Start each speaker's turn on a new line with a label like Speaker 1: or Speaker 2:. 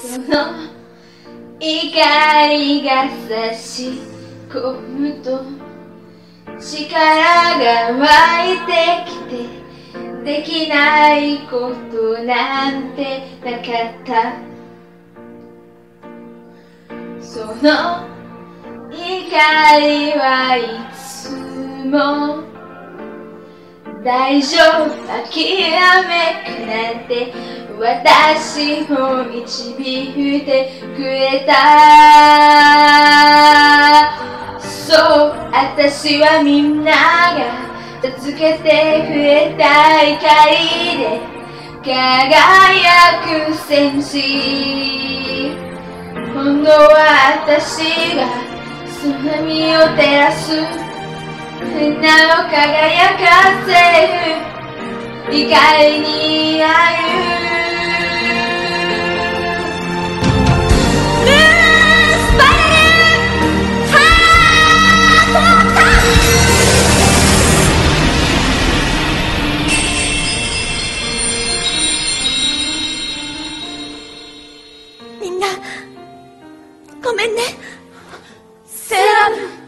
Speaker 1: その怒りが差し込むと力が湧いてきてできないことなんてなかったその怒りはいつも大丈夫諦めくなんて私を導いてくれたそう私はみんなが助けてくれた光で輝く戦士今度は私がその波を照らす花を輝かせる光になる
Speaker 2: みんなごめんね。
Speaker 1: セーラームーン